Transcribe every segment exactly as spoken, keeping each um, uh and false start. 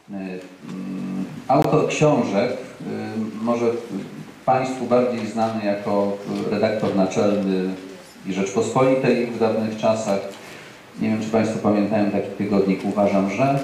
Autor książek, może Państwu bardziej znany jako redaktor naczelny i Rzeczpospolitej w dawnych czasach. Nie wiem, czy Państwo pamiętają taki tygodnik Uważam, że.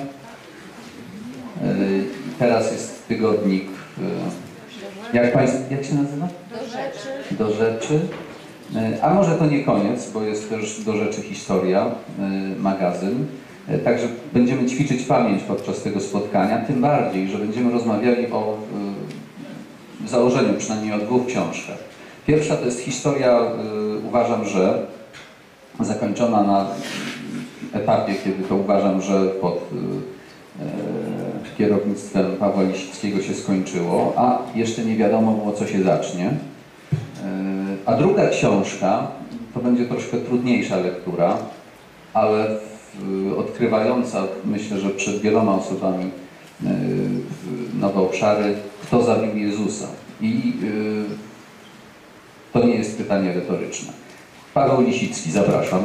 Teraz jest tygodnik, jak, państw, jak się nazywa? Do rzeczy. Do rzeczy. A może to nie koniec, bo jest też Do rzeczy historia, magazyn. Także będziemy ćwiczyć pamięć podczas tego spotkania, tym bardziej, że będziemy rozmawiali o w założeniu przynajmniej o dwóch książkach. Pierwsza to jest historia, uważam, że zakończona na etapie, kiedy to uważam, że pod kierownictwem Pawła Lisickiego się skończyło, a jeszcze nie wiadomo było, co się zacznie. A druga książka to będzie troszkę trudniejsza lektura, ale odkrywająca, myślę, że przed wieloma osobami nowe obszary, kto zabił Jezusa. I to nie jest pytanie retoryczne. Paweł Lisicki, zapraszam.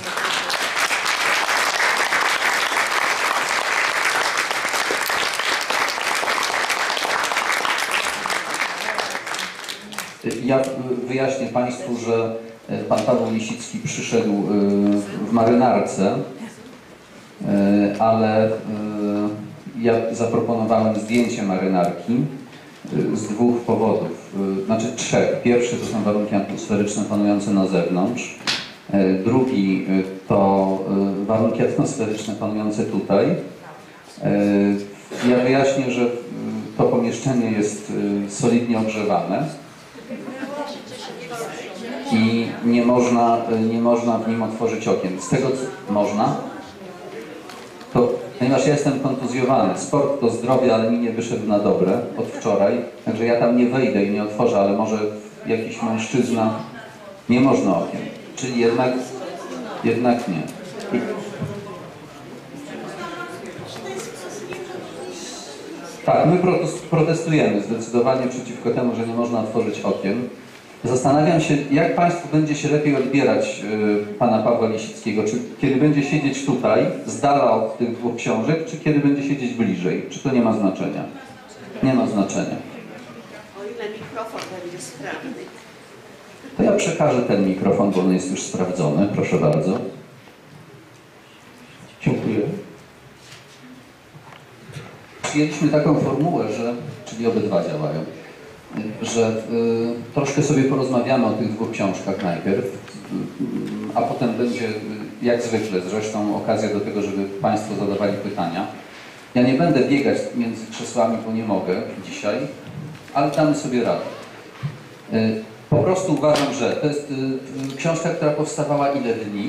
Ja wyjaśnię Państwu, że pan Paweł Lisicki przyszedł w marynarce, ale ja zaproponowałem zdjęcie marynarki z dwóch powodów, znaczy trzech. Pierwszy to są warunki atmosferyczne panujące na zewnątrz. Drugi to warunki atmosferyczne panujące tutaj. Ja wyjaśnię, że to pomieszczenie jest solidnie ogrzewane i nie można, nie można w nim otworzyć okien. Z tego, co można, to, ponieważ ja jestem kontuzjowany, sport to zdrowie, ale mi nie wyszedł na dobre od wczoraj, także ja tam nie wejdę i nie otworzę, ale może jakiś mężczyzna, nie można okien, czyli jednak, jednak nie. I... Tak, my protestujemy zdecydowanie przeciwko temu, że nie można otworzyć okien. Zastanawiam się, jak Państwu będzie się lepiej odbierać y, pana Pawła Lisickiego. Czy kiedy będzie siedzieć tutaj, z dala od tych dwóch książek, czy kiedy będzie siedzieć bliżej? Czy to nie ma znaczenia? Nie ma znaczenia. O ile mikrofon będzie sprawny. To ja przekażę ten mikrofon, bo on jest już sprawdzony. Proszę bardzo. Dziękuję. Przyjęliśmy taką formułę, że, czyli obydwa działają, że y, troszkę sobie porozmawiamy o tych dwóch książkach najpierw, y, a potem będzie, y, jak zwykle zresztą, okazja do tego, żeby Państwo zadawali pytania. Ja nie będę biegać między krzesłami, bo nie mogę dzisiaj, ale damy sobie radę. Y, po prostu uważam, że to jest y, książka, która powstawała ile dni?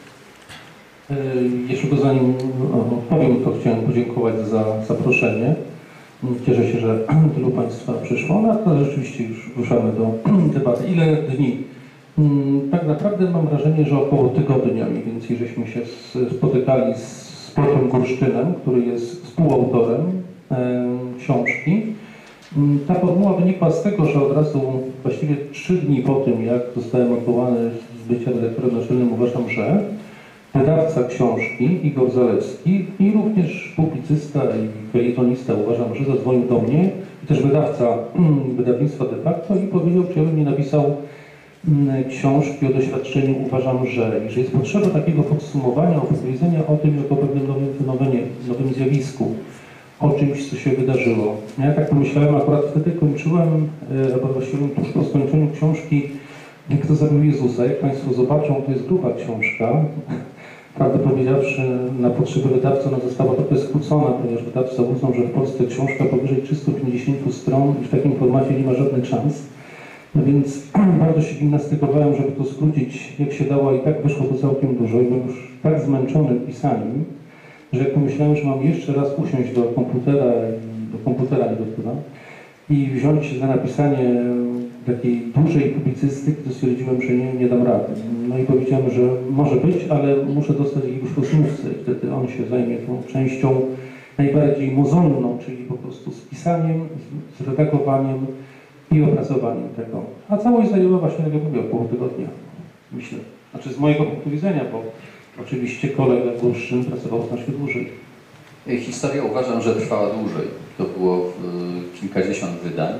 Jeszcze go zanim odpowiem, to chciałem podziękować za zaproszenie. Cieszę się, że tylu Państwa przyszło, no to rzeczywiście już ruszamy do debaty. Ile dni? Tak naprawdę mam wrażenie, że około tygodnia mniej więcej żeśmy się spotykali z Piotrem Gursztynem, który jest współautorem książki. Ta formuła wynikła z tego, że od razu właściwie trzy dni po tym, jak zostałem odwołany z bycia redaktorem naczelnym, uważam, że wydawca książki Igor Zalewski i również publicysta i felietonista, uważam, że zadzwonił do mnie i też wydawca wydawnictwa de facto i powiedział, czy ja bym nie napisał książki o doświadczeniu, uważam, że jeżeli jest potrzeba takiego podsumowania, opowiedzenia o tym jako pewnym nowym fenomenie, nowym zjawisku, o czymś, co się wydarzyło. Ja tak pomyślałem, akurat wtedy kończyłem, albo właściwie tuż po skończeniu książki Kto zabił Jezusa. Jak Państwo zobaczą, to jest gruba książka. Prawdę powiedziawszy, na potrzeby wydawcy ona została trochę skrócona, ponieważ wydawca uznał, że w Polsce książka powyżej trzystu pięćdziesięciu stron i w takim formacie nie ma żadnych szans. No więc bardzo się gimnastykowałem, żeby to skrócić jak się dało, i tak wyszło to całkiem dużo. I byłem już tak zmęczony pisaniem, że jak pomyślałem, że mam jeszcze raz usiąść do komputera, do komputera nie do pióra, i wziąć się za napisanie takiej dużej publicystyki, to stwierdziłem, że nie, nie dam rady. No i powiedziałem, że może być, ale muszę dostać jakiegoś rozmówcę i wtedy on się zajmie tą częścią najbardziej mozolną, czyli po prostu z pisaniem, z redagowaniem i opracowaniem tego. A całość zajęła właśnie, jak ja mówię, około tygodnia, myślę. Znaczy z mojego punktu widzenia, bo oczywiście kolega Gursztyn pracował znacznie dłużej. Historia uważam, że trwała dłużej. To było kilkadziesiąt wydań.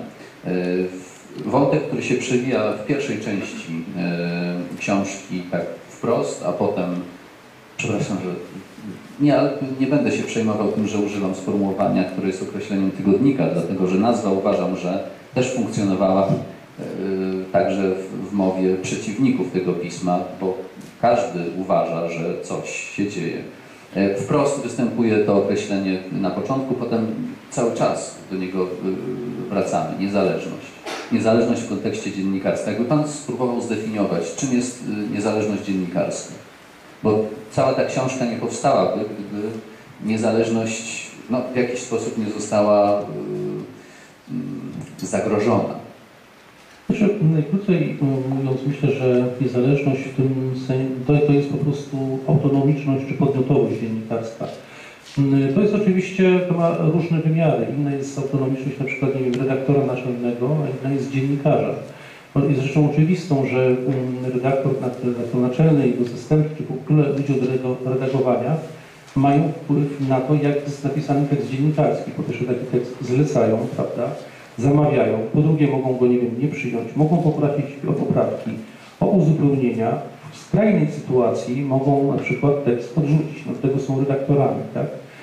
Wątek, który się przewija w pierwszej części książki tak wprost, a potem, przepraszam, że nie, ale nie będę się przejmował tym, że używam sformułowania, które jest określeniem tygodnika, dlatego że nazwa uważam, że też funkcjonowała także w mowie przeciwników tego pisma, bo każdy uważa, że coś się dzieje. Wprost występuje to określenie na początku, potem cały czas do niego wracamy. Niezależność. Niezależność w kontekście dziennikarstwa. Jakby Pan spróbował zdefiniować, czym jest niezależność dziennikarska? Bo cała ta książka nie powstałaby, gdyby niezależność no, w jakiś sposób nie została yy, zagrożona. Znaczy, najkrócej mówiąc, myślę, że niezależność w tym sensie, to, to jest po prostu autonomiczność czy podmiotowość dziennikarstwa. To jest oczywiście, to ma różne wymiary. Inna jest autonomiczność na przykład, nie wiem, redaktora naczelnego, a inna jest dziennikarza. Jest rzeczą oczywistą, że redaktor, redaktor naczelny, jego zastępcy, czy w ogóle ludzie od redagowania mają wpływ na to, jak jest napisany tekst dziennikarski, po pierwsze taki tekst zlecają, prawda, zamawiają, po drugie mogą go, nie wiem, nie przyjąć, mogą poprosić o poprawki, o uzupełnienia. W skrajnej sytuacji mogą na przykład tekst odrzucić, no tego są redaktorami, tak?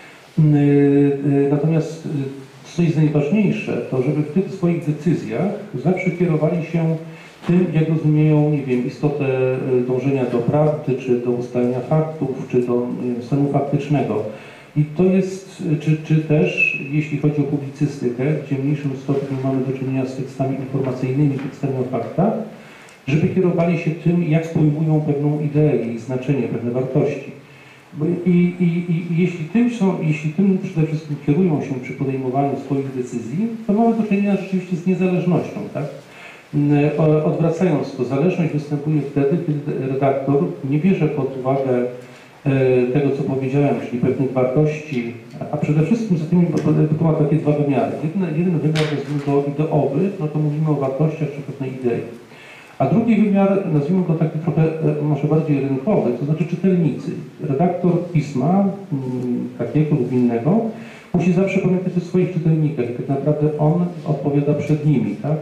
Natomiast co jest najważniejsze, to żeby w tych swoich decyzjach zawsze kierowali się tym, jak rozumieją, nie wiem, istotę dążenia do prawdy, czy do ustalenia faktów, czy do stanu faktycznego. I to jest, czy, czy też, jeśli chodzi o publicystykę, gdzie w mniejszym stopniu mamy do czynienia z tekstami informacyjnymi, tekstami o faktach, żeby kierowali się tym, jak pojmują pewną ideę, jej znaczenie, pewne wartości. I, i, i, i jeśli, tym są, jeśli tym przede wszystkim kierują się przy podejmowaniu swoich decyzji, to mamy do czynienia rzeczywiście z niezależnością, tak? Odwracając to, zależność występuje wtedy, kiedy redaktor nie bierze pod uwagę tego, co powiedziałem, czyli pewnych wartości, a przede wszystkim za tymi, to ma takie dwa wymiary. Jeden, jeden wymiar jest ideowy, no to mówimy o wartościach czy pewnej idei. A drugi wymiar, nazwijmy go taki trochę może bardziej rynkowy, to znaczy czytelnicy. Redaktor pisma takiego lub innego musi zawsze pamiętać o swoich czytelnikach i tak naprawdę on odpowiada przed nimi, tak?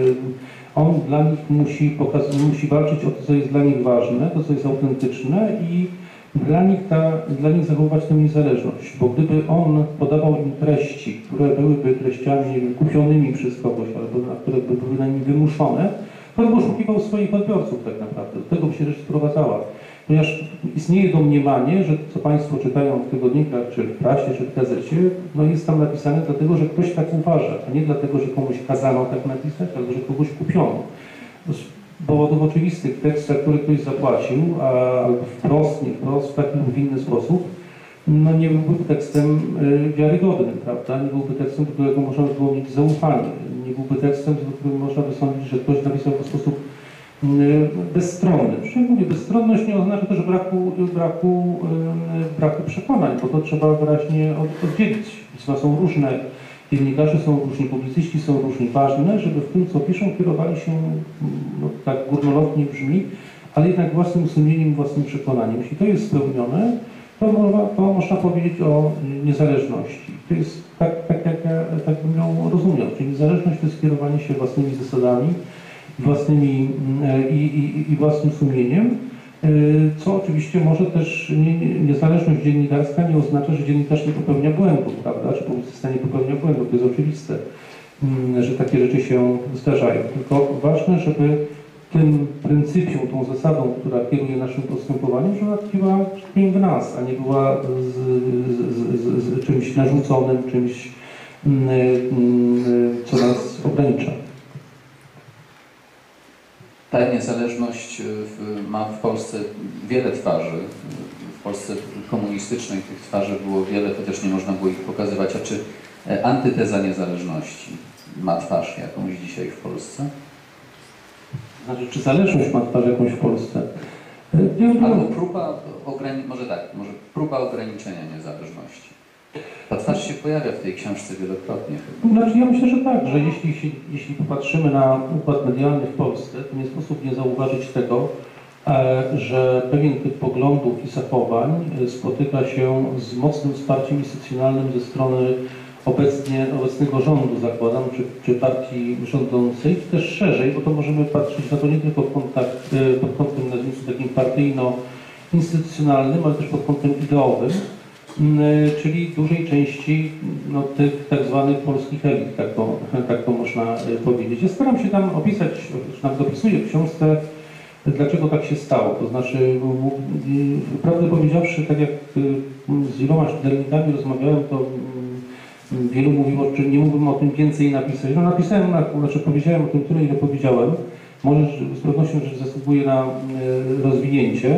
On dla nich musi, pokazać, musi walczyć o to, co jest dla nich ważne, to, co jest autentyczne i dla nich, ta, dla nich zachowywać tę niezależność, bo gdyby on podawał im treści, które byłyby treściami, nie wiem, kupionymi przez kogoś, albo na które by były na nim wymuszone, to on oszukiwał swoich odbiorców tak naprawdę. Do tego by się rzecz sprowadzała. Ponieważ istnieje domniemanie, że to, co Państwo czytają w tygodnikach, czy w prasie, czy w gazecie, no jest tam napisane dlatego, że ktoś tak uważa, a nie dlatego, że komuś kazano tak napisać, albo że kogoś kupiono. Z powodów oczywistych tekst, za który ktoś zapłacił, a, albo wprost, nie wprost, w taki lub inny sposób, no nie byłby tekstem y, wiarygodnym, prawda? Nie byłby tekstem, do którego można by było mieć zaufanie. Nie byłby tekstem, do którego można by sądzić, że ktoś napisał w sposób y, bezstronny. Przy czym mówię, bezstronność nie oznacza też braku, braku, y, braku przekonań, bo to trzeba wyraźnie od, oddzielić. Pisma są różne, dziennikarze są różni, publicyści są różni. Ważne, żeby w tym, co piszą, kierowali się, no, tak górnolotnie brzmi, ale jednak własnym sumieniem, własnym przekonaniem. Jeśli to jest spełnione, to, można, to można powiedzieć o niezależności. To jest tak, tak jak ja tak bym ją rozumiał. Czyli niezależność to jest kierowanie się własnymi zasadami, własnymi, i, i, i własnym sumieniem, co oczywiście może też nie, nie, niezależność dziennikarska nie oznacza, że dziennikarz nie popełnia błędów, prawda? Czy publicysta nie popełnia błędów. To jest oczywiste, że takie rzeczy się zdarzają. Tylko ważne, żeby tym pryncypium, tą zasadą, która kieruje naszym postępowaniem, że ona tkwiła w nas, a nie była z, z, z, z czymś narzuconym, czymś, co nas ogranicza. Ta niezależność ma w Polsce wiele twarzy. W Polsce komunistycznej tych twarzy było wiele, chociaż nie można było ich pokazywać. A czy antyteza niezależności ma twarz jakąś dzisiaj w Polsce? Znaczy, czy zależność ma twarz jakąś w Polsce? Albo próba, ograni- może tak, może próba ograniczenia niezależności. Ta twarz się pojawia w tej książce wielokrotnie. Znaczy, ja myślę, że tak, że jeśli, jeśli popatrzymy na układ medialny w Polsce, to nie sposób nie zauważyć tego, że pewien typ poglądów i zachowań spotyka się z mocnym wsparciem instytucjonalnym ze strony obecnie, obecnego rządu, zakładam, czy, czy partii rządzącej, czy też szerzej, bo to możemy patrzeć na to nie tylko w kontakt, pod kątem, nazwijmy to takim partyjno-instytucjonalnym, ale też pod kątem ideowym, czyli dużej części no, tych tak zwanych polskich elit, tak to, tak to można powiedzieć. Ja staram się tam opisać, już nawet opisuję w książce, dlaczego tak się stało. To znaczy, prawdę powiedziawszy, tak jak z wieloma studentami rozmawiałem, to wielu mówiło, czy nie mógłbym o tym więcej napisać. No napisałem, na, znaczy powiedziałem o tym tyle, ile powiedziałem. Może z pewnością rzecz zasługuje na rozwinięcie.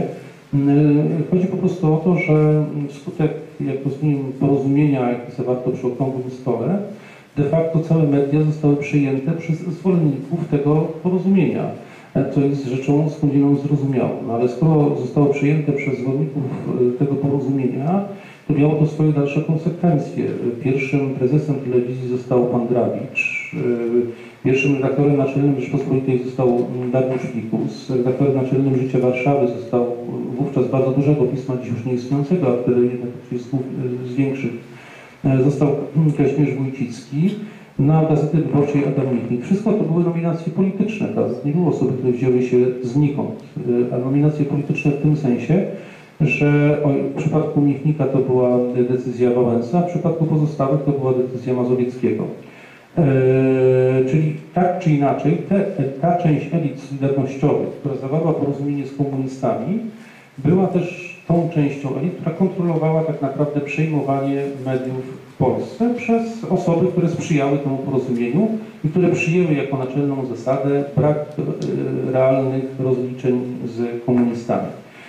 Chodzi po prostu o to, że wskutek, jak rozumiem, porozumienia, jakie zawarto przy okrągłym stole, de facto całe media zostały przyjęte przez zwolenników tego porozumienia, co jest rzeczą skądinąd zrozumiałą. No ale skoro zostało przyjęte przez zwolenników tego porozumienia, to miało to swoje dalsze konsekwencje. Pierwszym prezesem telewizji został pan Drawicz, pierwszym redaktorem naczelnym Rzeczpospolitej został Dariusz Fikus, redaktorem naczelnym Życia Warszawy został wówczas bardzo dużego pisma, dziś już nieistniejącego, a wtedy jednak jest z większych, został Kazimierz Wójcicki, na Gazety Wyborczej Adam Michnik. Wszystko to były nominacje polityczne, gazet nie było osoby, które wzięły się znikąd, a nominacje polityczne w tym sensie, że w przypadku Michnika to była decyzja Wałęsa, a w przypadku pozostałych to była decyzja Mazowieckiego. Eee, czyli tak czy inaczej, te, ta część elit solidarnościowych, która zawarła porozumienie z komunistami, była też tą częścią elit, która kontrolowała tak naprawdę przejmowanie mediów w Polsce przez osoby, które sprzyjały temu porozumieniu i które przyjęły jako naczelną zasadę brak e, realnych rozliczeń z komunistami.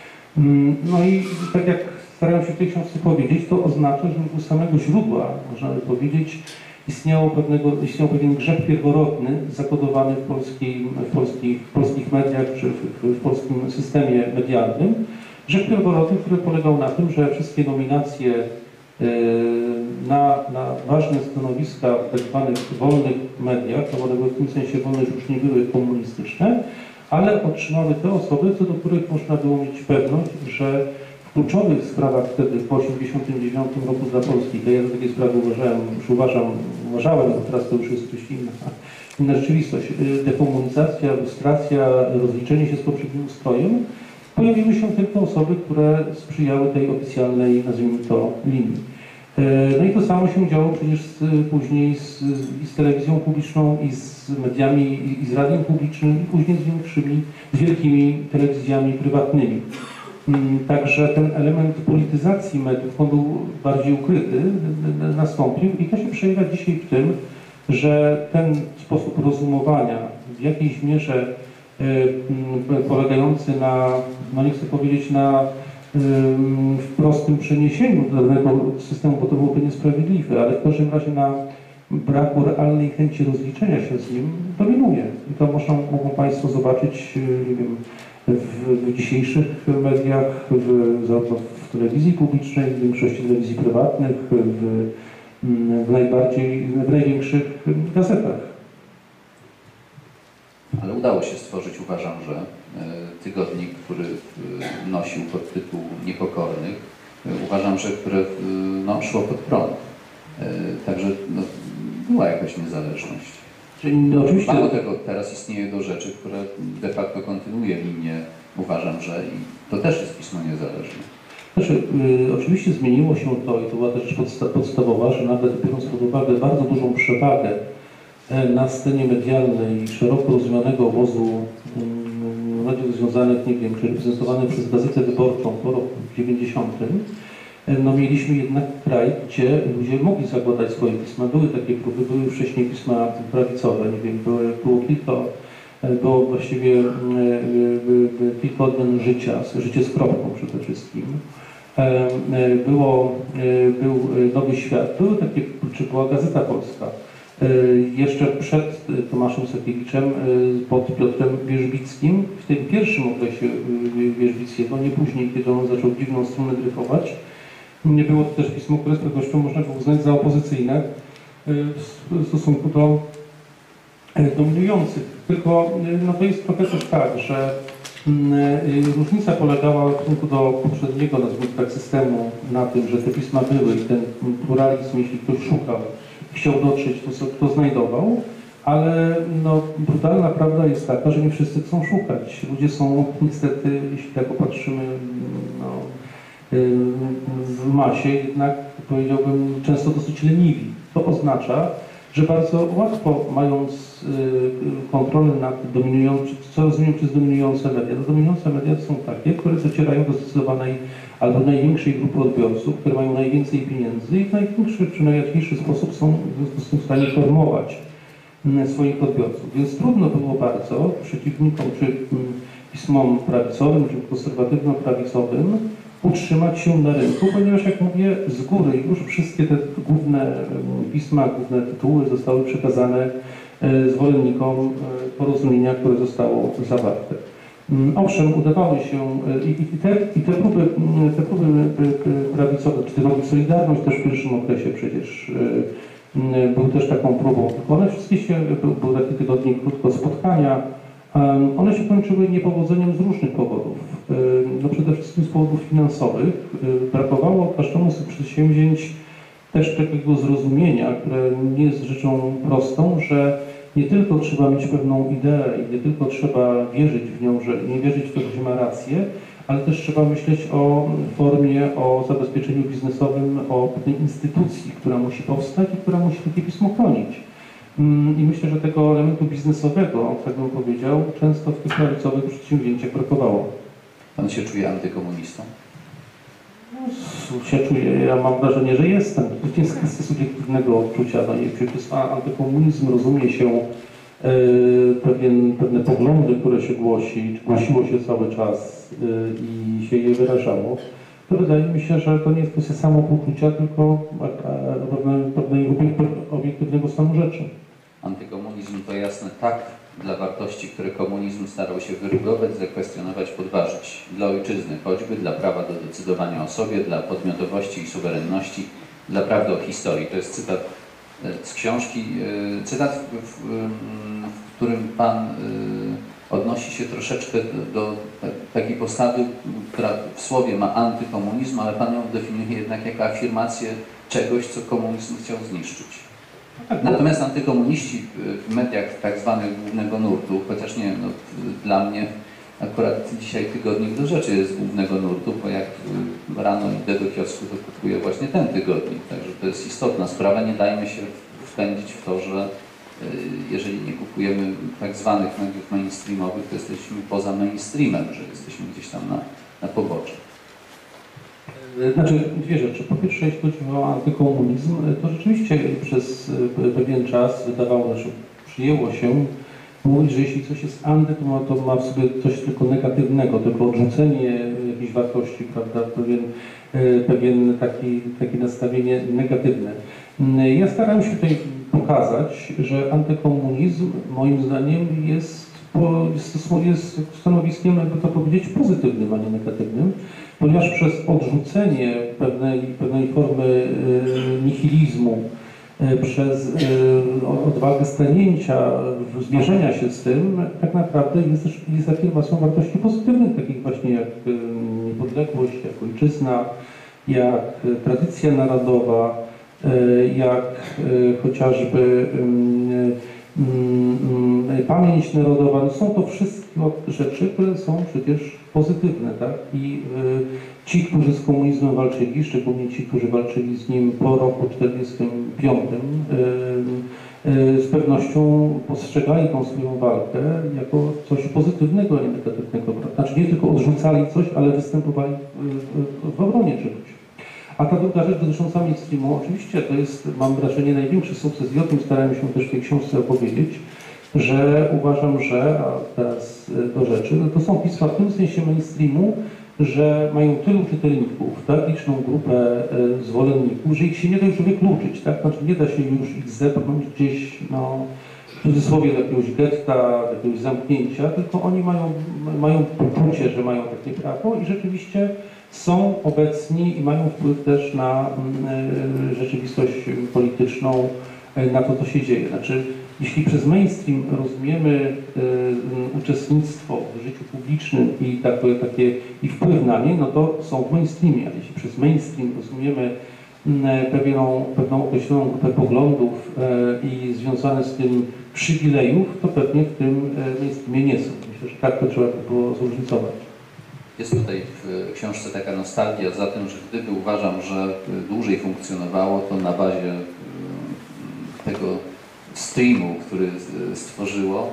No i tak jak starałem się w tej książce powiedzieć, to oznacza, że u samego źródła, można by powiedzieć, istniało pewnego, istniał pewien grzech pierworodny zakodowany w, polskiej, w, polskich, w polskich mediach czy w, w polskim systemie medialnym. Grzech pierworodny, który polegał na tym, że wszystkie nominacje yy, na, na ważne stanowiska w tak zwanych wolnych mediach, to one były w tym sensie wolne, że już nie były komunistyczne, ale otrzymały te osoby, co do których można było mieć pewność, że w kluczowych sprawach wtedy, w tysiąc dziewięćset osiemdziesiątym dziewiątym roku dla Polski, to ja za takie sprawy uważałem, już uważam, uważałem, bo teraz to już jest coś inna, inna rzeczywistość, dekomunizacja, lustracja, rozliczenie się z poprzednim ustrojem, pojawiły się tylko osoby, które sprzyjały tej oficjalnej, nazwijmy to, linii. No i to samo się działo przecież z, później z, i z telewizją publiczną, i z mediami, i, i z radiem publicznym, i później z większymi, z wielkimi telewizjami prywatnymi. Także ten element polityzacji mediów, on był bardziej ukryty, nastąpił i to się przejawia dzisiaj w tym, że ten sposób rozumowania w jakiejś mierze polegający na, no nie chcę powiedzieć na w prostym przeniesieniu do danego systemu, bo to byłoby niesprawiedliwe, ale w każdym razie na braku realnej chęci rozliczenia się z nim dominuje. I to można, mogą Państwo zobaczyć, nie wiem, w, w dzisiejszych mediach, w, zarówno w telewizji publicznej, w większości telewizji prywatnych, w, w najbardziej, w największych gazetach. Ale udało się stworzyć, uważam, że tygodnik, który nosił podtytuł Niepokornych, uważam, że które no, szło pod prąd. Także no, była jakaś niezależność. Czyli, no, oczywiście... Mało tego, teraz istnieją rzeczy, które de facto kontynuuje linię, uważam, że i to też jest pismo niezależne. Znaczy, y, oczywiście zmieniło się to i to była też rzecz podsta podstawowa, że nawet biorąc pod uwagę bardzo dużą przewagę na scenie medialnej szeroko rozumianego obozu um, mediów związanych, nie wiem, czy reprezentowanych przez Gazetę Wyborczą po roku dziewięćdziesiątym, no mieliśmy jednak kraj, gdzie ludzie mogli zakładać swoje pisma. Były takie próby, były wcześniej pisma prawicowe, nie wiem, było, było kilka, było właściwie kilka odmian życia, życie z kropką przede wszystkim. Było, był Nowy Świat, były takie, czy była Gazeta Polska. Jeszcze przed Tomaszem Sakiewiczem, pod Piotrem Wierzbickim, w tym pierwszym okresie Wierzbickiego, nie później, kiedy on zaczął w dziwną stronę dryfować. Nie było to też pismo, które z pewnością można było uznać za opozycyjne w stosunku do dominujących. Tylko no to jest trochę też tak, że Różnica polegała w stosunku do poprzedniego, nazwijmy tak, systemu na tym, że te pisma były i ten pluralizm, jeśli ktoś szukał, chciał dotrzeć, to kto znajdował, ale no, brutalna prawda jest taka, że nie wszyscy chcą szukać. Ludzie są niestety, jeśli tak popatrzymy no, w masie, jednak powiedziałbym często dosyć leniwi. To oznacza, że bardzo łatwo, mając kontrolę nad dominującym, co rozumiem przez dominujące media. To dominujące media są takie, które docierają do zdecydowanej albo największej grupy odbiorców, które mają najwięcej pieniędzy i w największy czy najłatwiejszy sposób są w związku z tym w stanie formować swoich odbiorców. Więc trudno było bardzo przeciwnikom, czy pismom prawicowym, czy konserwatywno-prawicowym utrzymać się na rynku, ponieważ jak mówię, z góry już wszystkie te główne pisma, główne tytuły zostały przekazane zwolennikom porozumienia, które zostało zawarte. Owszem, udawało się i te, i te próby, te próby prawicowe, czy drogi Solidarność też w pierwszym okresie przecież był też taką próbą, tylko one wszystkie się, był taki tygodnik krótko spotkania, one się kończyły niepowodzeniem z różnych powodów. No przede wszystkim z powodów finansowych. Brakowało każdemu z tych przedsięwzięć też takiego zrozumienia, które nie jest rzeczą prostą, że nie tylko trzeba mieć pewną ideę i nie tylko trzeba wierzyć w nią, że nie wierzyć w to, że ma rację, ale też trzeba myśleć o formie, o zabezpieczeniu biznesowym, o tej instytucji, która musi powstać i która musi takie pismo chronić. I myślę, że tego elementu biznesowego, tak bym powiedział, często w tych prawicowych przedsięwzięciach brakowało. Pan się czuje antykomunistą? No, się czuję, ja mam wrażenie, że jestem. To jest kwestia subiektywnego odczucia. No i przecież antykomunizm rozumie się e, pewien, pewne poglądy, które się głosi, czy głosiło się cały czas e, i się je wyrażało. To wydaje mi się, że to nie jest kwestia samopoczucia, tylko pewnego obiektywnego stanu rzeczy. Antykomunizm to jasne tak dla wartości, które komunizm starał się wyrugować, zakwestionować, podważyć. Dla ojczyzny choćby, dla prawa do decydowania o sobie, dla podmiotowości i suwerenności, dla prawdy o historii. To jest cytat z książki, cytat, w, w, w którym Pan odnosi się troszeczkę do, do takiej postawy, która w słowie ma antykomunizm, ale Pan ją definiuje jednak jako afirmację czegoś, co komunizm chciał zniszczyć. Natomiast antykomuniści w mediach tak zwanych głównego nurtu, chociaż nie, no, dla mnie akurat dzisiaj tygodnik do rzeczy jest głównego nurtu, bo jak rano idę do kiosku, to kupuję właśnie ten tygodnik, także to jest istotna sprawa. Nie dajmy się wpędzić w to, że jeżeli nie kupujemy tak zwanych mediów mainstreamowych, to jesteśmy poza mainstreamem, że jesteśmy gdzieś tam na, na poboczu. Znaczy dwie rzeczy. Po pierwsze, jeśli chodzi o antykomunizm, to rzeczywiście przez pewien czas wydawało się, przyjęło się mówić, że jeśli coś jest anty, to ma, to ma w sobie coś tylko negatywnego, tylko odrzucenie jakichś wartości, prawda, pewien, pewien taki, takie nastawienie negatywne. Ja starałem się tutaj pokazać, że antykomunizm moim zdaniem jest, jest, jest stanowiskiem, jakby to powiedzieć, pozytywnym, a nie negatywnym, ponieważ przez odrzucenie pewnej, pewnej formy y, nihilizmu, y, przez y, odwagę stanięcia, zmierzenia się z tym, tak naprawdę jest, jest afirmacją wartości pozytywnych, takich właśnie jak y, niepodległość, jak ojczyzna, jak y, tradycja narodowa, y, jak y, chociażby y, pamięć narodowa, no są to wszystkie rzeczy, które są przecież pozytywne, tak? I y, ci, którzy z komunizmem walczyli, szczególnie ci, którzy walczyli z nim po roku czterdziestym piątym, y, y, z pewnością postrzegali tą swoją walkę jako coś pozytywnego, a nie negatywnego. Znaczy nie tylko odrzucali coś, ale występowali w, w, w obronie czegoś. A ta druga rzecz dotycząca mainstreamu, oczywiście to jest, mam wrażenie, największy sukces i o tym starałem się też w tej książce opowiedzieć, że uważam, że, a teraz do rzeczy, no to są pisma w tym sensie mainstreamu, że mają tylu czytelników, tak, liczną grupę e, zwolenników, że ich się nie da już wykluczyć, tak, znaczy nie da się już ich zepchnąć gdzieś, no, w cudzysłowie do jakiegoś getta, do jakiegoś zamknięcia, tylko oni mają, mają poczucie, że mają takie prawo i rzeczywiście są obecni i mają wpływ też na y, rzeczywistość polityczną, y, na to, co się dzieje. Znaczy, jeśli przez mainstream rozumiemy y, uczestnictwo w życiu publicznym i takie, takie i wpływ na nie, no to są w mainstreamie, ale jeśli przez mainstream rozumiemy y, pewną, pewną określoną grupę poglądów y, i związane z tym przywilejów, to pewnie w tym y, mainstreamie nie są. Myślę, że tak to trzeba by było zróżnicować. Jest tutaj w książce taka nostalgia za tym, że gdyby uważam, że dłużej funkcjonowało, to na bazie tego streamu, który stworzyło,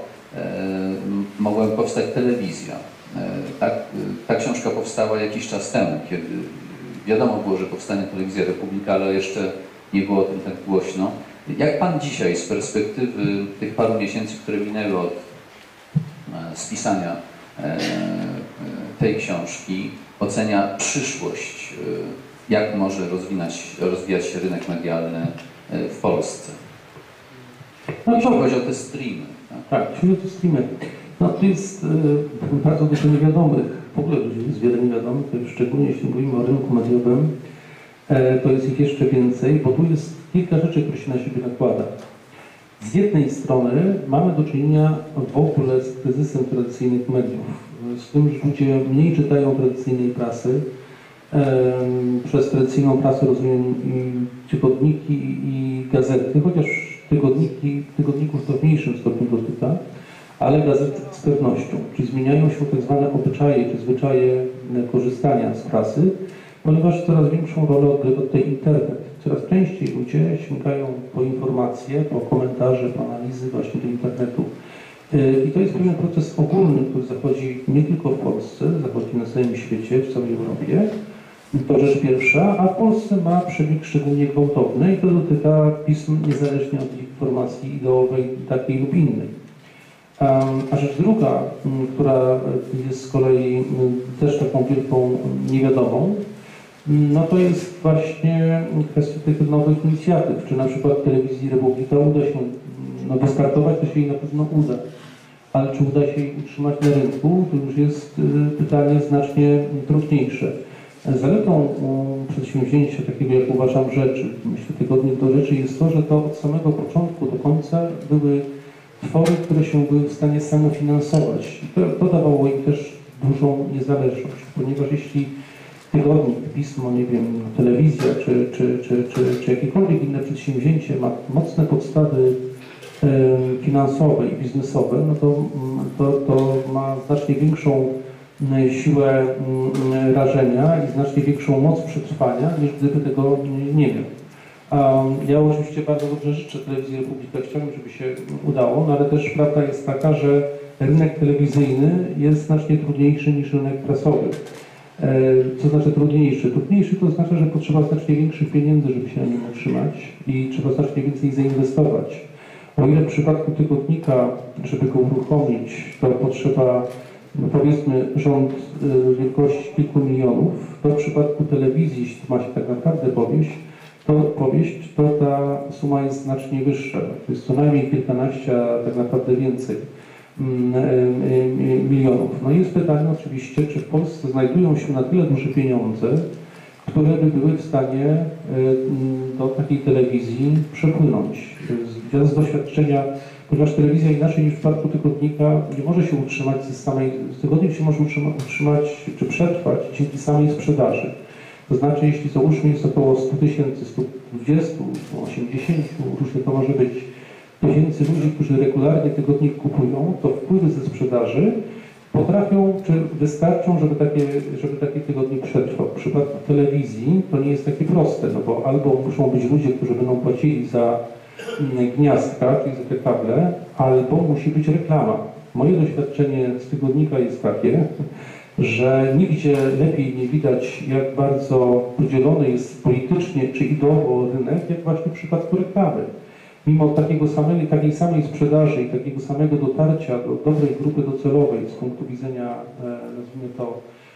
mogła powstać telewizja. Tak, ta książka powstała jakiś czas temu, kiedy wiadomo było, że powstanie Telewizja Republika, ale jeszcze nie było o tym tak głośno. Jak Pan dzisiaj z perspektywy tych paru miesięcy, które minęły od spisania tej książki, ocenia przyszłość, jak może rozwinać, rozwijać się rynek medialny w Polsce? No Jeśli to, chodzi o te streamy. Tak, tak jeśli chodzi o te streamy, no to jest y, bardzo dużo niewiadomych, w ogóle jest wiele niewiadomych, to już szczególnie jeśli mówimy o rynku mediowym, e, to jest ich jeszcze więcej, bo tu jest kilka rzeczy, które się na siebie nakłada. Z jednej strony mamy do czynienia w ogóle z kryzysem tradycyjnych mediów, z tym, że ludzie mniej czytają tradycyjnej prasy. Przez tradycyjną prasę rozumiem i tygodniki i gazety, chociaż tygodniki, tygodników to w mniejszym stopniu dotyka, ale gazety z pewnością. Czyli zmieniają się tak zwane obyczaje czy zwyczaje korzystania z prasy, ponieważ coraz większą rolę odgrywa tutaj internet. Coraz częściej ludzie sięgają po informacje, po komentarze, po analizy właśnie do internetu. I to jest pewien proces ogólny, który zachodzi nie tylko w Polsce, zachodzi na całym świecie, w całej Europie. To rzecz pierwsza, a w Polsce ma przebieg szczególnie gwałtowny i to dotyka pism niezależnie od informacji ideowej takiej lub innej. A rzecz druga, która jest z kolei też taką wielką niewiadomą, no to jest właśnie kwestia tych nowych inicjatyw, czy na przykład Telewizji Republika uda się no, wystartować, to się jej na pewno uda. Ale czy uda się jej utrzymać na rynku, to już jest pytanie znacznie trudniejsze. Zaletą przedsięwzięcia takiego, jak uważam, rzeczy, myślę tygodnik do rzeczy, jest to, że to od samego początku do końca były twory, które się były w stanie samofinansować. I to, to dawało im też dużą niezależność, ponieważ jeśli tygodnik, pismo, nie wiem, telewizja czy, czy, czy, czy, czy jakiekolwiek inne przedsięwzięcie ma mocne podstawy finansowe i biznesowe, no to, to, to ma znacznie większą siłę rażenia i znacznie większą moc przetrwania, niż gdyby tego nie miał. Ja oczywiście bardzo dobrze życzę Telewizji Republika, chciałbym, żeby się udało, no ale też prawda jest taka, że rynek telewizyjny jest znacznie trudniejszy niż rynek prasowy. Co znaczy trudniejszy? Trudniejszy to znaczy, że potrzeba znacznie większych pieniędzy, żeby się na nim utrzymać i trzeba znacznie więcej zainwestować. O ile w przypadku tygodnika, żeby go uruchomić, to potrzeba, no powiedzmy, rząd y, wielkości kilku milionów, to w przypadku telewizji, jeśli ma się tak naprawdę powieść, to powieść, to ta suma jest znacznie wyższa. To jest co najmniej kilkanaście, a tak naprawdę więcej milionów. No i jest pytanie oczywiście, czy w Polsce znajdują się na tyle duże pieniądze, które by były w stanie do takiej telewizji przepłynąć. Ja z doświadczenia, ponieważ telewizja inaczej niż w przypadku tygodnika nie może się utrzymać ze samej, tygodnik się może utrzymać czy przetrwać dzięki samej sprzedaży. To znaczy, jeśli załóżmy jest około stu tysięcy, stu dwudziestu, stu osiemdziesięciu, różnie to może być, tysięcy ludzi, którzy regularnie tygodnik kupują, to wpływy ze sprzedaży potrafią, czy wystarczą, żeby, takie, żeby taki tygodnik przetrwał. W przypadku telewizji to nie jest takie proste, no bo albo muszą być ludzie, którzy będą płacili za gniazdka, czyli za te kable, albo musi być reklama. Moje doświadczenie z tygodnika jest takie, że nigdzie lepiej nie widać, jak bardzo podzielony jest politycznie czy ideowo rynek, jak właśnie w przypadku reklamy. Mimo takiego samej, takiej samej sprzedaży i takiego samego dotarcia do dobrej grupy docelowej z punktu widzenia, nazwijmy to,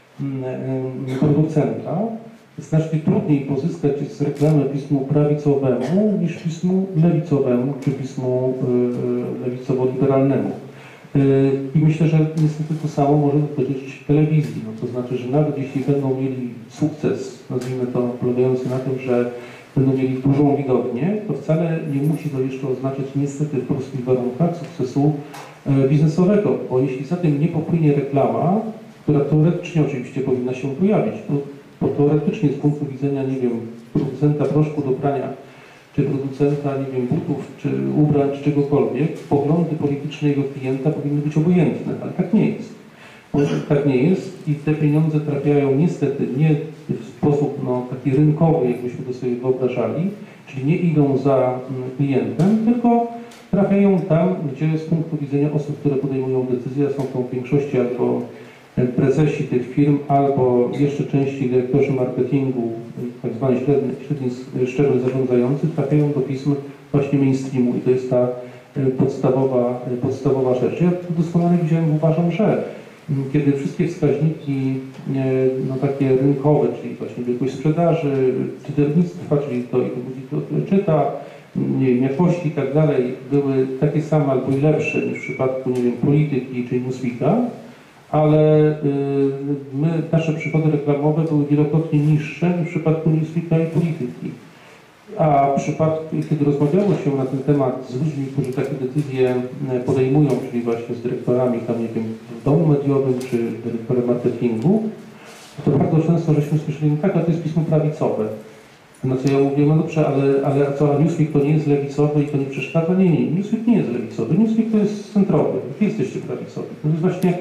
producenta, znacznie trudniej pozyskać z reklamy pismu prawicowemu niż pismu lewicowemu czy pismu lewicowo-liberalnemu. I myślę, że niestety to samo może dotyczyć telewizji. No to znaczy, że nawet jeśli będą mieli sukces, nazwijmy to, polegający na tym, że będą mieli dużą widownię, to wcale nie musi to jeszcze oznaczać niestety w polskich warunkach sukcesu biznesowego, bo jeśli za tym nie popłynie reklama, która teoretycznie oczywiście powinna się pojawić, bo, bo teoretycznie z punktu widzenia, nie wiem, producenta proszku do prania, czy producenta, nie wiem, butów, czy ubrań, czy czegokolwiek, poglądy polityczne jego klienta powinny być obojętne, ale tak nie jest. Tak nie jest i te pieniądze trafiają niestety nie w sposób no, taki rynkowy, jakbyśmy to sobie wyobrażali, czyli nie idą za klientem, tylko trafiają tam, gdzie z punktu widzenia osób, które podejmują decyzje, są to w większości albo prezesi tych firm, albo jeszcze częściej dyrektorzy marketingu, tak zwani średni, średni szczebel zarządzający, trafiają do pism właśnie mainstreamu i to jest ta podstawowa, podstawowa rzecz. Ja doskonale widziałem, uważam, że kiedy wszystkie wskaźniki no, takie rynkowe, czyli właśnie wielkość sprzedaży, czytelnictwa, czyli to, ile ludzi to czyta, nie wiem, jakości i tak dalej, były takie same albo i lepsze niż w przypadku, nie wiem, polityki czy Newsweeka, ale y, my, nasze przychody reklamowe były wielokrotnie niższe niż w przypadku Newsweeka i polityki. A w przypadku, kiedy rozmawiało się na ten temat z ludźmi, którzy takie decyzje podejmują, czyli właśnie z dyrektorami tam, nie wiem, w domu mediowym czy dyrektorem marketingu, to bardzo często żeśmy słyszeli, no tak, a to jest pismo prawicowe. No co ja mówię, no dobrze, ale, ale co, a Newsweek to nie jest lewicowy i to nie przeszkadza? Nie, nie, Newsweek nie jest lewicowy, Newsweek to jest centrowy, wy jesteście prawicowi. To jest właśnie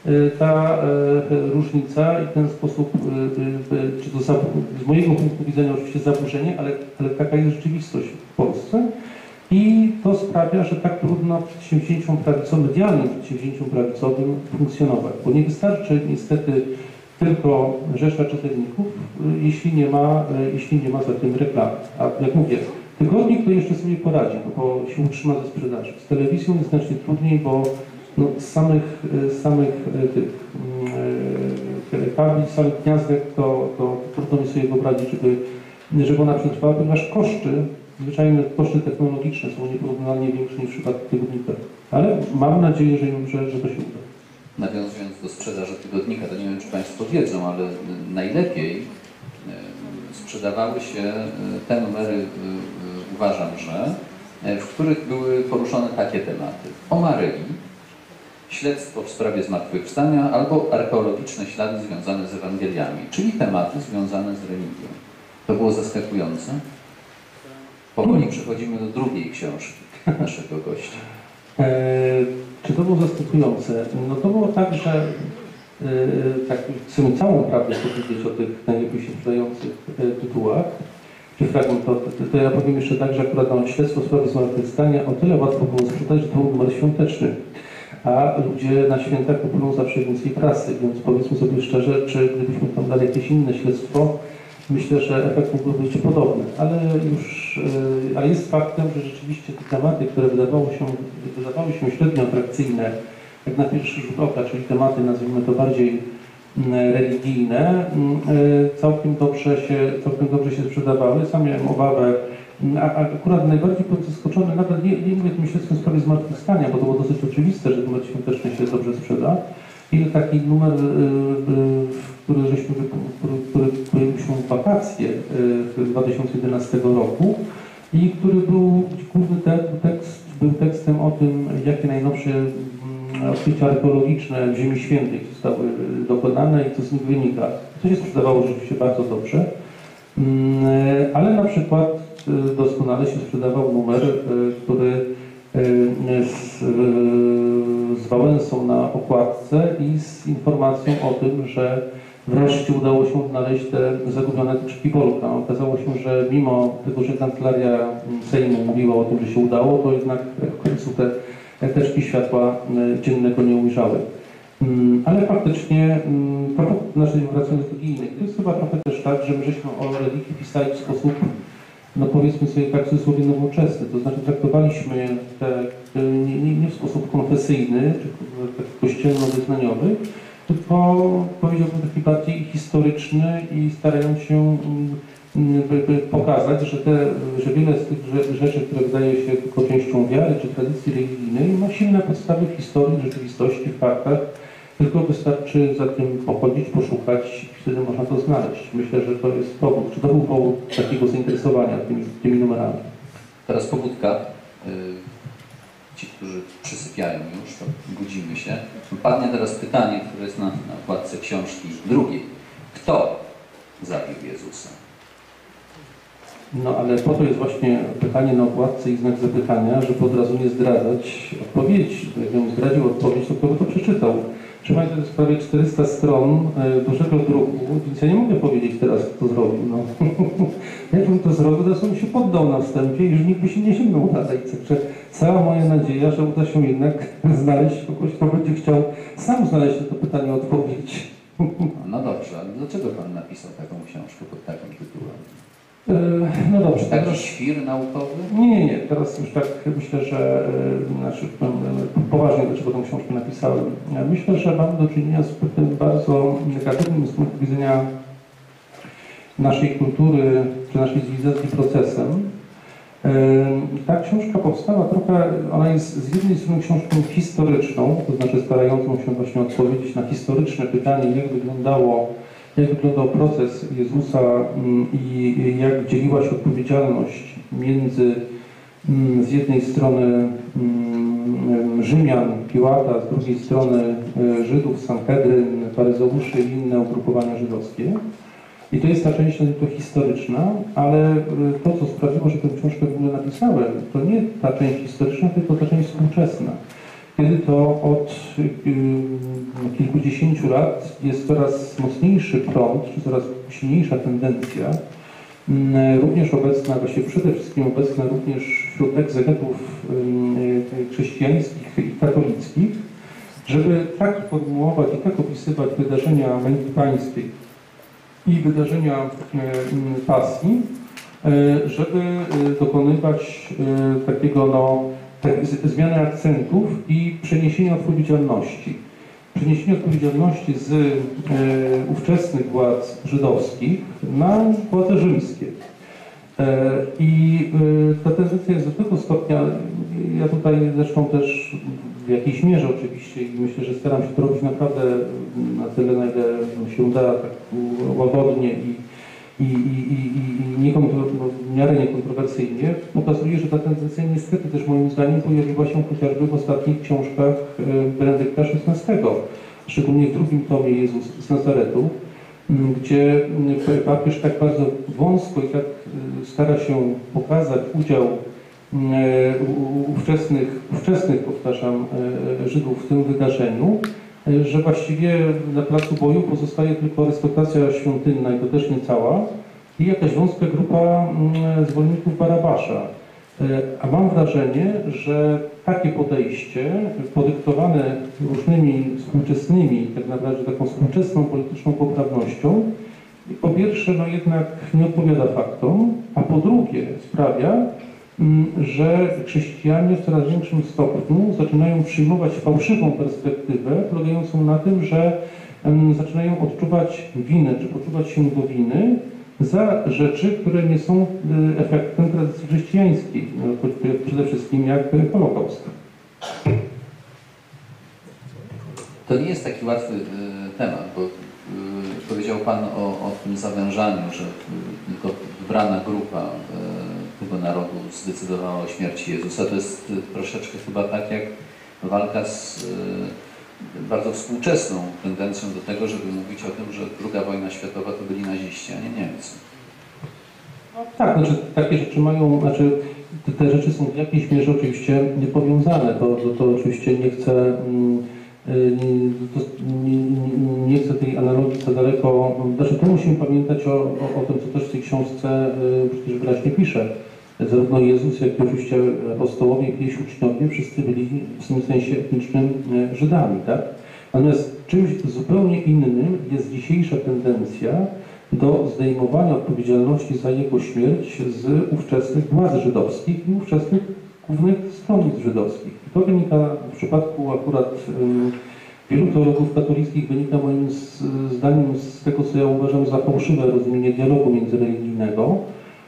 ta e, różnica i ten sposób, e, czy to za, z mojego punktu widzenia oczywiście zaburzenie, ale, ale taka jest rzeczywistość w Polsce i to sprawia, że tak trudno przedsięwzięciom prawicowym, medialnym przedsięwzięciom prawicowym funkcjonować, bo nie wystarczy niestety tylko rzesza czytelników, jeśli nie ma, jeśli nie ma za tym reklamy. A jak mówię, tygodnik to jeszcze sobie poradzi, bo się utrzyma ze sprzedaży. Z telewizją jest znacznie trudniej, bo no, z samych, z samych tych kabli, z samych gniazdek to, to trudno mi sobie wyobrazić, żeby, żeby ona przetrwała, ponieważ koszty, zwyczajne koszty technologiczne są nieporównywalnie większe niż w przypadku tygodnika. Ale mam nadzieję, że, że, że to się uda. Nawiązując do sprzedaży tygodnika, to nie wiem, czy Państwo wiedzą, ale najlepiej sprzedawały się te numery, uważam, że w których były poruszone takie tematy. O Maryi, śledztwo w sprawie zmartwychwstania albo archeologiczne ślady związane z Ewangeliami, czyli tematy związane z religią. To było zaskakujące. Powoli przechodzimy do drugiej książki naszego gościa. E, czy to było zaskakujące? No to było tak, że e, tak chcę całą prawdę powiedzieć o tych najlepiej się sprzedających e, tytułach, czy fragment, to, to, to ja powiem jeszcze tak, że akurat na śledztwo w sprawie zmartwychwstania o tyle łatwo było sprzedać, że to był numer świąteczny. A ludzie na świętach kupują zawsze więcej prasy, więc powiedzmy sobie szczerze, czy gdybyśmy tam dali jakieś inne śledztwo, myślę, że efekt mógłby być podobny, ale już, ale jest faktem, że rzeczywiście te tematy, które wydawały się, wydawały się średnio atrakcyjne, jak na pierwszy rzut oka, czyli tematy, nazwijmy to bardziej religijne, całkiem dobrze się, całkiem dobrze się sprzedawały. Sam miałem obawę, a akurat najbardziej byłem zaskoczony, nawet nie, nie mówię o tym śledztwem w sprawie zmartwychwstania, bo to było dosyć oczywiste, że numer świąteczny się dobrze sprzeda. I taki numer, który żeśmy, który, który pojawiliśmy w wakacje w dwa tysiące jedenastego roku i który był, główny tekst był tekstem o tym, jakie najnowsze odkrycia archeologiczne w Ziemi Świętej zostały dokonane i co z nich wynika. To się sprzedawało rzeczywiście bardzo dobrze, ale na przykład doskonale się sprzedawał numer, który z, z Wałęsą na okładce i z informacją o tym, że wreszcie udało się odnaleźć te zagubione teczki Bolka. Okazało się, że mimo tego, że kancelaria Sejmu mówiła o tym, że się udało, to jednak w końcu te teczki światła dziennego nie ujrzały. Ale faktycznie, znaczy wracając do religijnych, to jest chyba trochę też tak, że my żeśmy o religii pisali w sposób, no powiedzmy sobie tak w cudzysłowie nowoczesny, to znaczy traktowaliśmy te, nie, nie, nie w sposób konfesyjny, czy tak kościelno-wyznaniowy, tylko powiedziałbym taki bardziej historyczny i starając się by, by pokazać, że, te, że wiele z tych rzeczy, które wydaje się tylko częścią wiary czy tradycji religijnej, ma silne podstawy w historii, w rzeczywistości, w faktach tylko wystarczy za tym pochodzić, poszukać i wtedy można to znaleźć. Myślę, że to jest powód, czy to był powód takiego zainteresowania tymi, tymi numerami. Teraz pobudka. Y, ci, którzy przysypiają już, to budzimy się. Padnie teraz pytanie, które jest na, na okładce książki drugiej. Kto zabił Jezusa? No ale po to jest właśnie pytanie na okładce i znak zapytania, żeby od razu nie zdradzać odpowiedzi. Gdybym zdradził odpowiedź, to kto by to przeczytał? Proszę Państwa, to jest prawie czterysta stron e, dużego druku, więc ja nie mogę powiedzieć teraz, kto to zrobił. No. Jakbym to zrobił, to bym się poddał na wstępie i już nikt by się nie sięgnął dalej. Także cała moja nadzieja, że uda się jednak znaleźć kogoś, kto będzie chciał sam znaleźć na to pytanie odpowiedź. No dobrze, ale dlaczego Pan napisał taką książkę pod takim tytułem? No dobrze. Taki teraz... świr naukowy? Nie, nie, nie. Teraz już tak myślę, że znaczy, poważnie dlaczego tę książkę napisałem. Myślę, że mam do czynienia z tym bardzo negatywnym z punktu widzenia naszej kultury czy naszej cywilizacji procesem. Ta książka powstała trochę, ona jest z jednej strony książką historyczną, to znaczy starającą się właśnie odpowiedzieć na historyczne pytanie, jak wyglądało jak wyglądał proces Jezusa i jak dzieliła się odpowiedzialność między z jednej strony Rzymian, Piłata, z drugiej strony Żydów, Sanhedryn, faryzeuszy i inne ugrupowania żydowskie. I to jest ta część to historyczna, ale to, co sprawiło, że tę książkę w ogóle napisałem, to nie ta część historyczna, tylko ta część współczesna. Kiedy to od y, kilkudziesięciu lat jest coraz mocniejszy prąd, czy coraz silniejsza tendencja, y, również obecna, właściwie przede wszystkim obecna również wśród egzegetów y, chrześcijańskich i katolickich, żeby tak formułować i tak opisywać wydarzenia męki pańskiej i wydarzenia y, pasji, y, żeby y, dokonywać y, takiego no, zmiany akcentów i przeniesienia odpowiedzialności. Przeniesienie odpowiedzialności z e, ówczesnych władz żydowskich na władze rzymskie. E, I e, ta tendencja jest do tego stopnia, ja tutaj zresztą też w jakiejś mierze oczywiście i myślę, że staram się to robić naprawdę na tyle, na ile się uda, tak łagodnie i I, i, i, i nie w miarę niekontrowersyjnie, pokazuje, że ta tendencja niestety też moim zdaniem pojawiła się chociażby w ostatnich książkach Benedykta szesnastego, szczególnie w drugim tomie Jezus z Nazaretu, gdzie papież tak bardzo wąsko i tak stara się pokazać udział ówczesnych, ówczesnych powtarzam, Żydów w tym wydarzeniu, że właściwie na placu boju pozostaje tylko arystokracja świątynna i to też nie cała i jakaś wąska grupa zwolenników Barabasza. A mam wrażenie, że takie podejście podyktowane różnymi współczesnymi, tak naprawdę taką współczesną polityczną poprawnością, po pierwsze no jednak nie odpowiada faktom, a po drugie sprawia, że chrześcijanie w coraz większym stopniu zaczynają przyjmować fałszywą perspektywę, polegającą na tym, że zaczynają odczuwać winę, czy poczuwać się do winy za rzeczy, które nie są efektem tradycji chrześcijańskiej, przede wszystkim jak Holokaust. To nie jest taki łatwy temat, bo powiedział Pan o, o tym zawężaniu, że tylko wybrana grupa tego narodu zdecydowała o śmierci Jezusa. To jest troszeczkę chyba tak jak walka z y, bardzo współczesną tendencją do tego, żeby mówić o tym, że druga wojna światowa to byli naziści, a nie Niemcy. No, tak, znaczy takie rzeczy mają, znaczy te, te rzeczy są w jakiejś mierze oczywiście niepowiązane. To, to, to oczywiście nie chcę, mm, to, nie, nie chcę tej analogii za daleko, znaczy tu musimy pamiętać o, o, o tym, co też w tej książce y, przecież wyraźnie pisze. Zarówno Jezus, jak i oczywiście apostołowie, jak i uczniowie, wszyscy byli w tym sensie etnicznym Żydami, tak? Natomiast czymś zupełnie innym jest dzisiejsza tendencja do zdejmowania odpowiedzialności za jego śmierć z ówczesnych władz żydowskich i ówczesnych głównych stronnic żydowskich. I to wynika w przypadku akurat um, wielu teologów katolickich, wynika moim zdaniem z tego, co ja uważam za fałszywe rozumienie dialogu międzyreligijnego,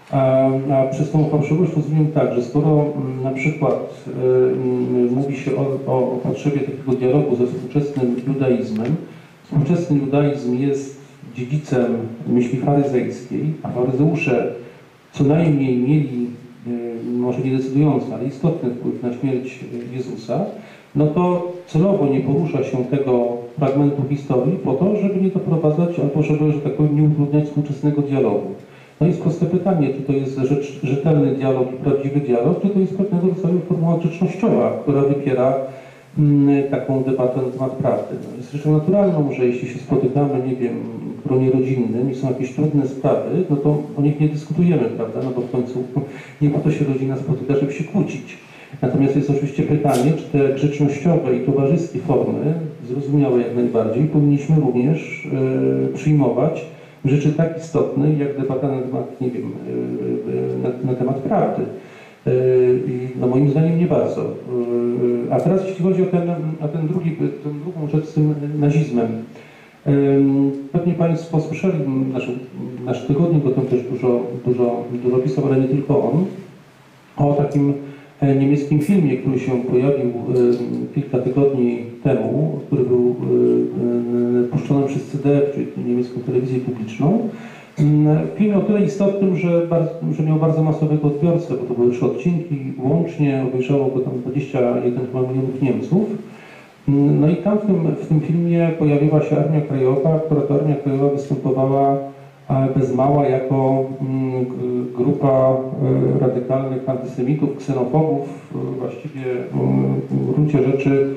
A, a przez tą fałszywość rozumiem tak, że skoro m, na przykład y, mówi się o, o, o potrzebie takiego dialogu ze współczesnym judaizmem, współczesny judaizm jest dziedzicem myśli faryzejskiej, a faryzeusze co najmniej mieli, y, może nie decydujący, ale istotny wpływ na śmierć Jezusa, no to celowo nie porusza się tego fragmentu historii po to, żeby nie doprowadzać, albo żeby, że tak powiem, nie utrudniać współczesnego dialogu. No jest proste pytanie, czy to jest rzecz, rzetelny dialog i prawdziwy dialog, czy to jest pewnego rodzaju formuła grzecznościowa, która wypiera mm, taką debatę na temat prawdy. No jest rzeczą naturalną, że jeśli się spotykamy, nie wiem, w gronie rodzinnym i są jakieś trudne sprawy, no to o nich nie dyskutujemy, prawda, no bo w końcu nie po to się rodzina spotyka, żeby się kłócić. Natomiast jest oczywiście pytanie, czy te grzecznościowe i towarzyskie formy, zrozumiałe jak najbardziej, powinniśmy również y, przyjmować w rzeczy tak istotnej, jak debata na temat, nie wiem, y, y, na, na temat prawdy. Y, no moim zdaniem nie bardzo. Y, a teraz jeśli chodzi o ten, a ten drugi, tę drugą rzecz z tym nazizmem. Y, pewnie Państwo słyszeli, nasz, nasz tygodnik o tym też dużo, dużo, dużo pisał, ale nie tylko on, o takim niemieckim filmie, który się pojawił kilka tygodni temu, który był puszczony przez C D F, czyli niemiecką telewizję publiczną. Film o tyle istotnym, że, bardzo, że miał bardzo masowego odbiorcę, bo to były trzy odcinki, łącznie obejrzało go tam dwadzieścia jeden milionów Niemców. No i tam w tym, w tym filmie pojawiła się Armia Krajowa, która to Armia Krajowa występowała bez mała jako grupa radykalnych antysemitów, ksenofobów. Właściwie w gruncie rzeczy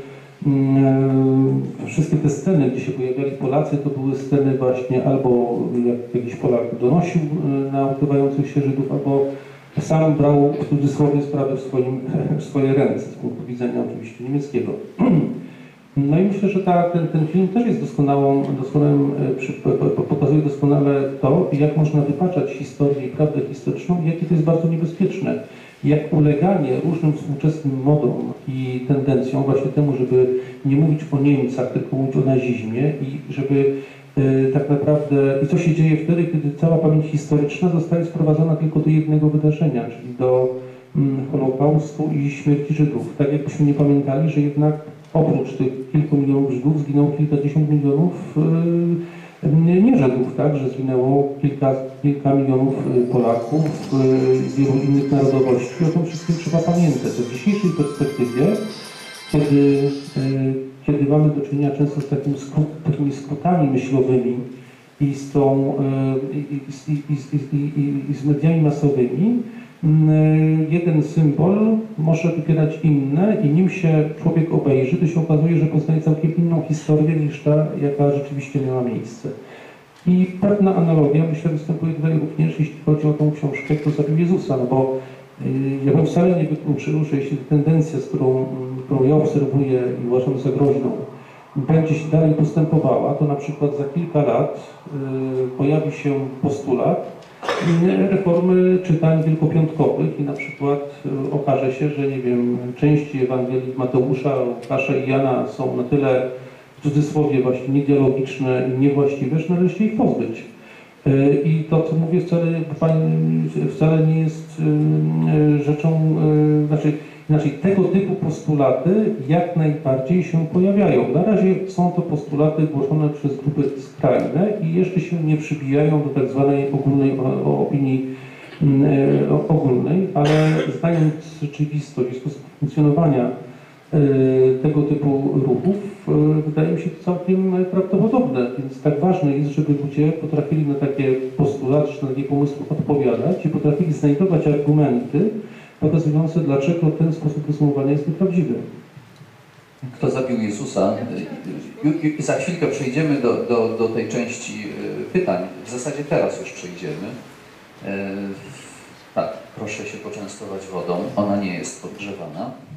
wszystkie te sceny, gdzie się pojawiali Polacy, to były sceny właśnie albo jak jakiś Polak donosił na ukrywających się Żydów, albo sam brał w cudzysłowie sprawę w, swoim, w swoje ręce, z punktu widzenia oczywiście niemieckiego. No i myślę, że ta, ten, ten film też jest doskonałą, doskonałym, pokazuje doskonale to, jak można wypaczać historię i prawdę historyczną i jakie to jest bardzo niebezpieczne. Jak uleganie różnym współczesnym modom i tendencjom właśnie temu, żeby nie mówić o Niemcach, tylko mówić o nazizmie i żeby e, tak naprawdę, i co się dzieje wtedy, kiedy cała pamięć historyczna zostaje sprowadzona tylko do jednego wydarzenia, czyli do mm, Holokaustu i śmierci Żydów. Tak jakbyśmy nie pamiętali, że jednak oprócz tych kilku milionów Żydów zginęło kilkadziesiąt milionów yy, nie Żydów, tak, że zginęło kilka, kilka milionów Polaków, yy, wielu innych narodowości. O tym wszystkim trzeba pamiętać. W dzisiejszej perspektywie, kiedy, yy, kiedy mamy do czynienia często z takim skrót, takimi skrótami myślowymi i z, tą, yy, i, i, i, i, i, i z mediami masowymi, jeden symbol może wybierać inne i nim się człowiek obejrzy, to się okazuje, że poznaje całkiem inną historię niż ta, jaka rzeczywiście miała miejsce. I pewna analogia, myślę, występuje tutaj również, jeśli chodzi o tą książkę, Kto zabił Jezusa, no bo yy, ja bym wcale nie wykluczył, że jeśli tendencja, z którą, którą ja obserwuję i uważam za groźną, będzie się dalej postępowała, to na przykład za kilka lat yy, pojawi się postulat reformy czytań wielkopiątkowych i na przykład y, okaże się, że nie wiem, części Ewangelii Mateusza, Łukasza i Jana są na tyle w cudzysłowie właśnie niedialogiczne i niewłaściwe, że należy się ich pozbyć. Y, I to, co mówię, wcale, wcale nie jest y, rzeczą, y, znaczy, inaczej, tego typu postulaty jak najbardziej się pojawiają. Na razie są to postulaty głoszone przez grupy skrajne i jeszcze się nie przybijają do tak zwanej ogólnej opinii e, ogólnej, ale znając rzeczywistość i sposób funkcjonowania e, tego typu ruchów, e, wydaje mi się to całkiem prawdopodobne. Więc tak ważne jest, żeby ludzie potrafili na takie postulaty czy na takie pomysły odpowiadać i potrafili znajdować argumenty pokazujące, dlaczego ten sposób rozumowania jest nieprawdziwy. Kto zabił Jezusa? I za chwilkę przejdziemy do, do, do tej części pytań. W zasadzie teraz już przejdziemy. Tak, proszę się poczęstować wodą. Ona nie jest podgrzewana.